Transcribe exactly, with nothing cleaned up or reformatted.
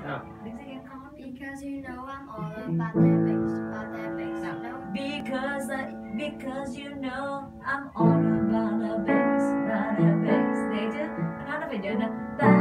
Nào. Đứng dậy em con. Because you know I'm all about that bass, about that bass. Nào. No. Because I, because you know I'm all about the bass, about the bass. Đấy chứ. Nó nó phải nhớ là